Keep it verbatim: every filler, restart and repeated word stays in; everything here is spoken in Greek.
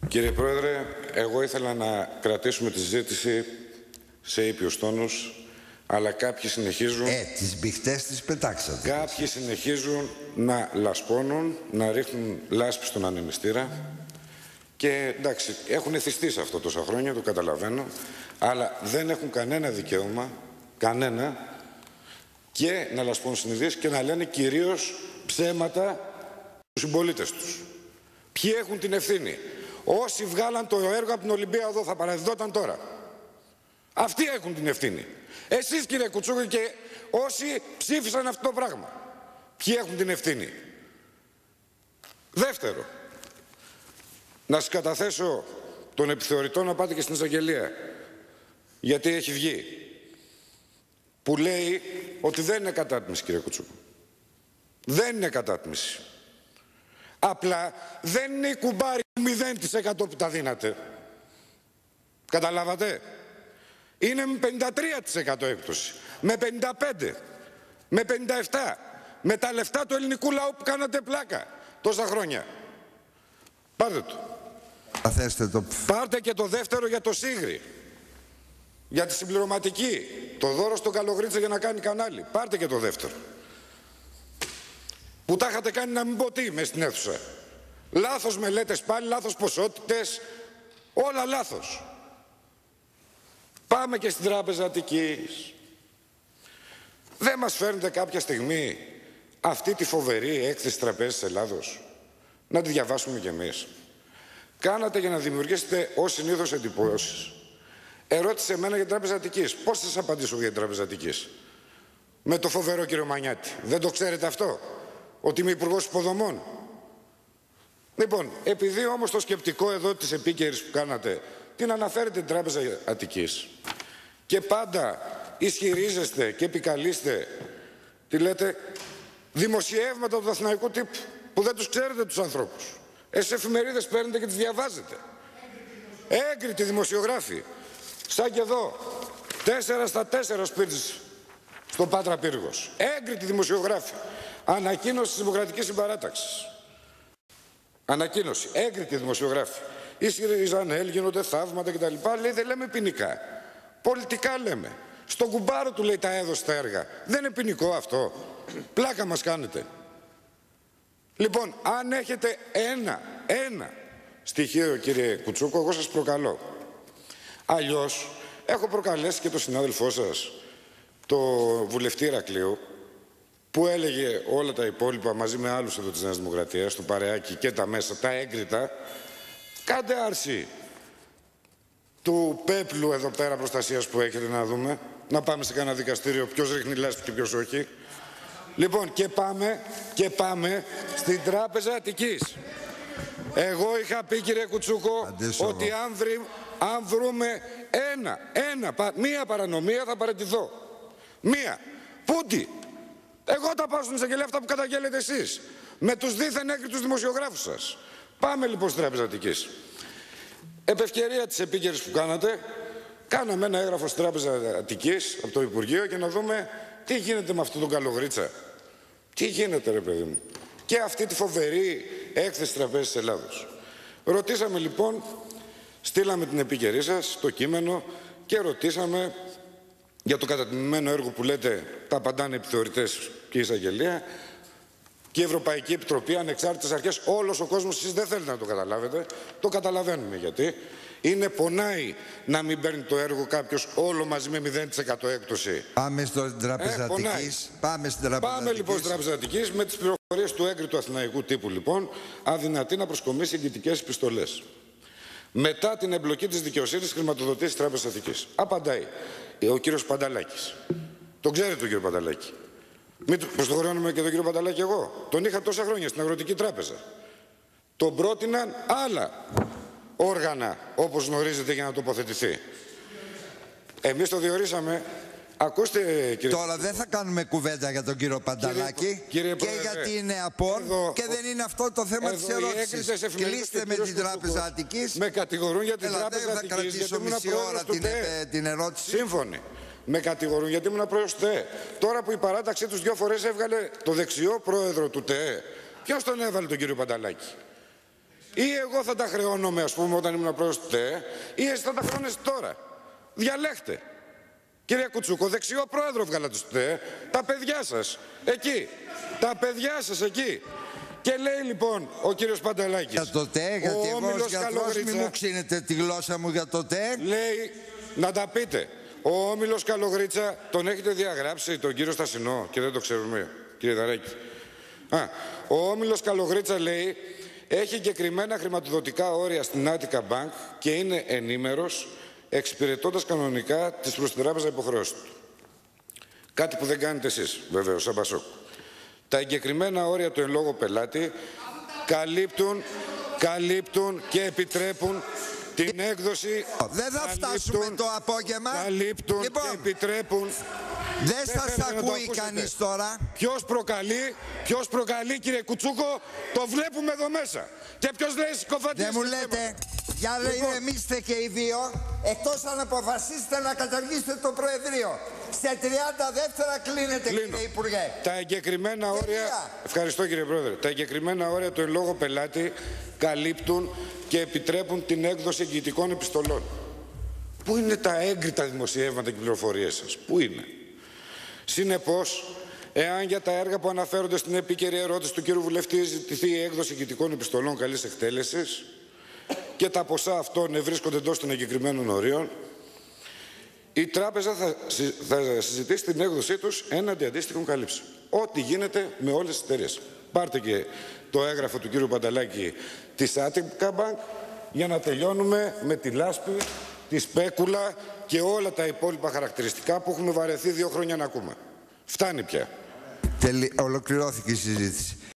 Κύριε Πρόεδρε, εγώ ήθελα να κρατήσουμε τη συζήτηση σε ήπιους τόνους, αλλά κάποιοι συνεχίζουν... Ε, τις μπιχτές τις πετάξατε. Κάποιοι συνεχίζουν να λασπώνουν, να ρίχνουν λάσπη στον ανεμιστήρα και εντάξει, έχουν εθιστεί σε αυτό τόσα χρόνια, το καταλαβαίνω, αλλά δεν έχουν κανένα δικαίωμα, κανένα, και να λασπώνουν συνειδήσεις και να λένε κυρίως ψέματα στους συμπολίτες τους. Ποιοι έχουν την ευθύνη? Όσοι βγάλαν το έργο από την Ολυμπία θα παραδιδόταν τώρα. Αυτοί έχουν την ευθύνη. Εσείς, κύριε Κουτσούκο, και όσοι ψήφισαν αυτό το πράγμα. Ποιοι έχουν την ευθύνη? Δεύτερο, να σας καταθέσω τον επιθεωρητό να πάτε και στην εισαγγελία, γιατί έχει βγει, που λέει ότι δεν είναι κατάτμιση, κύριε Κουτσούκο. Δεν είναι κατάτμιση. Απλά δεν είναι η κουμπάρι μηδέν τοις εκατό που τα δίνατε. Καταλάβατε? Είναι με πενήντα τρία τοις εκατό έκπτωση, με πενήντα πέντε τοις εκατό, με πενήντα επτά τοις εκατό, με τα λεφτά του ελληνικού λαού που κάνατε πλάκα τόσα χρόνια. Πάρτε το. το. Πάρτε και το δεύτερο για το Σίγρη. Για τη συμπληρωματική. Το δώρο στο Καλογρίτσα για να κάνει κανάλι. Πάρτε και το δεύτερο. Που τα είχατε κάνει να μην πω τι μες στην αίθουσα. Λάθος μελέτες πάλι, λάθος ποσότητες, όλα λάθος. Πάμε και στην Τράπεζα Αττικής. Δεν μας φέρνετε κάποια στιγμή αυτή τη φοβερή έκθεση Τραπέζης Ελλάδος? Να τη διαβάσουμε κι εμείς. Κάνατε για να δημιουργήσετε ως συνήθως εντυπώσεις. Ερώτησε εμένα για την Τράπεζα Αττικής. Πώς θα σας απαντήσω για την Τράπεζα Αττικής? Με το φοβερό κύριο Μανιάτη. Δεν το ξέρετε αυτό? Ότι είμαι υπουργός υποδομών. Λοιπόν, επειδή όμως το σκεπτικό εδώ της επίκαιρης που κάνατε την αναφέρετε την Τράπεζα Αττικής και πάντα ισχυρίζεστε και επικαλείστε, τι λέτε, δημοσιεύματα του αθηναϊκού τύπου που δεν τους ξέρετε τους ανθρώπους. Εσείς εφημερίδες παίρνετε και τις διαβάζετε. Έγκριτοι δημοσιογράφοι. Σαν και εδώ. Τέσσερα στα τέσσερα σπίρτζης στο Πάτρα Πύργος. Έγκριτοι δημοσιογράφοι. Ανακοίνωση της Δημοκρατικής Συμπαράταξης. Ανακοίνωση. Έγκριτοι δημοσιογράφοι. Ισχυρίζανε, γίνονται θαύματα κτλ. Λέει, δεν λέμε ποινικά. Πολιτικά λέμε. Στον κουμπάρο του λέει τα έδωσε τα έργα. Δεν είναι ποινικό αυτό? Πλάκα μας κάνετε. Λοιπόν, αν έχετε ένα, ένα στοιχείο, κύριε Κουτσούκο, εγώ σας προκαλώ. Αλλιώς, έχω προκαλέσει και τον συνάδελφό σας, το βουλευτή Ηρακλείου, που έλεγε όλα τα υπόλοιπα μαζί με άλλους εδώ της Νέας Δημοκρατίας, του Παρεάκη και τα μέσα, τα έγκριτα. Κάντε άρση του πέπλου εδώ πέρα προστασίας που έχετε, να δούμε. Να πάμε σε κανένα δικαστήριο ποιος ρίχνει λάσπη και ποιος όχι. Λοιπόν, και πάμε, και πάμε στην Τράπεζα Αττικής. Εγώ είχα πει, κύριε Κουτσούκο, Αντίσοβο. ότι αν, βρει, αν βρούμε ένα, ένα, μία παρανομία θα παραιτηθώ. Μία. Πούντι. Εγώ τα πάω στην εισαγγελία αυτά που καταγγέλλετε εσείς. Με τους δίθεν έγκριτους δημοσιογράφους σας. Πάμε λοιπόν στην Τράπεζα Αττικής. Επ' ευκαιρία της επίκαιρης που κάνατε, κάναμε ένα έγγραφο στην Τράπεζα Αττικής από το Υπουργείο και να δούμε τι γίνεται με αυτόν τον Καλογρίτσα. Τι γίνεται, ρε παιδί μου? Και αυτή τη φοβερή έκθεση Τραπέζης Ελλάδος. Ρωτήσαμε λοιπόν, στείλαμε την επίκαιρή σας, το κείμενο, και ρωτήσαμε για το κατατιμημένο έργο που λέτε τα απαντάνε επιθεωρητές και η εισαγγελία και η Ευρωπαϊκή Επιτροπή, ανεξάρτητες αρχές, όλος ο κόσμος. Εσείς δεν θέλετε να το καταλάβετε, το καταλαβαίνουμε γιατί. Είναι πονάει να μην παίρνει το έργο κάποιος όλο μαζί με μηδέν τοις εκατό έκπτωση. Πάμε στην Τράπεζα Αττικής. Πάμε στην Τράπεζα Πάμε λοιπόν στην Τράπεζα Αττικής με τις πληροφορίες του έγκριτου αθηναϊκού τύπου, λοιπόν, αδυνατή να προσκομίσει εγγυητικές επιστολές. Μετά την εμπλοκή της δικαιοσύνης χρηματοδοτήσει της Τράπεζας Αττικής. Απαντάει ο κύριος Πανταλάκης. Τον ξέρετε τον κύριο Πανταλάκη? Μην προστοχρώνουμε και τον κύριο Πανταλάκη εγώ. Τον είχα τόσα χρόνια στην Αγροτική Τράπεζα. Τον πρότειναν άλλα όργανα, όπως γνωρίζετε, για να τοποθετηθεί. Εμείς το διορίσαμε. Ακούστε, κύριε... Τώρα δεν θα κάνουμε κουβέντα για τον κύριο Πανταλάκη, κύριε... Κύριε και Πρόεδρε, γιατί είναι απόν εδώ, και δεν είναι αυτό το θέμα της ερώτησης. Κλείστε με την Τράπεζα Αττικής. Με κατηγορούν για την Έλα, Τράπεζα Αττικής. Δεν θα κρατήσω μισή ώρα την, ε, την ερώτηση. Σύμφωνοι. Με κατηγορούν γιατί ήμουν πρόεδρος του ΤΕΕ. Τώρα που η παράταξή τους δύο φορές έβγαλε το δεξιό πρόεδρο του ΤΕΕ, ποιος τον έβαλε τον κύριο Πανταλάκη? Ή εγώ θα τα χρεώνομαι, ας πούμε, όταν ήμουν πρόεδρος του ΤΕ, ή εσείς θα τα χρεώνεστε τώρα. Διαλέχτε. Κύριε Κουτσούκο, δεξιό πρόεδρο βγάλατε στο ΤΕ, τα παιδιά σας εκεί. Τα παιδιά σας εκεί. Και λέει λοιπόν ο κύριος Παντελάκης. Για το ΤΕ, γιατί εγώ ως γιατρός μη μου ξύνετε τη γλώσσα μου για το ΤΕ. Λέει, να τα πείτε. Ο Όμιλος Καλογρίτσα τον έχετε διαγράψει, τον κύριο Στασινό, και δεν το ξέρουμε, κύριε Δαράκη. Α, ο Όμιλος Καλογρίτσα λέει, έχει εγκεκριμένα χρηματοδοτικά όρια στην Attica Bank και είναι ενήμερος, εξυπηρετώντας κανονικά τις προς την τράπεζα υποχρεώσεις του. Κάτι που δεν κάνετε εσείς, βεβαίως, σαν Πασόκ. Τα εγκεκριμένα όρια του εν λόγω πελάτη καλύπτουν, καλύπτουν και επιτρέπουν την έκδοση. Δεν θα φτάσουμε το απόγευμα. Καλύπτουν λοιπόν, και επιτρέπουν. Δεν σας ακούει κανείς τώρα. Ποιος προκαλεί, ποιος προκαλεί, κύριε Κουτσούκο, το βλέπουμε εδώ μέσα. Και ποιος λέει συκοφαντίες. Δεν μου λέτε, για να λοιπόν, ηρεμήστε και οι δύο, εκτός αν αποφασίσετε να καταργήσετε το Προεδρείο. Σε τριάντα δεύτερα κλείνετε, Κλείνω. Κύριε Υπουργέ. Τα εγκεκριμένα όρια, ευχαριστώ κύριε Πρόεδρε, τα εγκεκριμένα όρια του εν λόγω πελάτη καλύπτουν και επιτρέπουν την έκδοση εγγυητικών επιστολών. Πού είναι τα έγκριτα δημοσιεύματα και πληροφορίες σας, πού είναι. Συνεπώς, εάν για τα έργα που αναφέρονται στην επίκαιρη ερώτηση του κύριου Βουλευτή ζητηθεί η έκδοση εγγυητικών επιστολών καλής εκτέλεσης και τα ποσά αυτών ευρίσκονται εντός των εγκεκριμένων ορίων, η τράπεζα θα, θα συζητήσει την έκδοσή τους έναντι αντίστοιχων καλύψεων. Ό,τι γίνεται με όλες τις εταιρείες. Πάρτε και το έγγραφο του κύριου Πανταλάκη της Attica Bank για να τελειώνουμε με τη λάσπη, τη σπέκουλα και όλα τα υπόλοιπα χαρακτηριστικά που έχουμε βαρεθεί δύο χρόνια να ακούμε. Φτάνει πια. Τελει... Ολοκληρώθηκε η συζήτηση.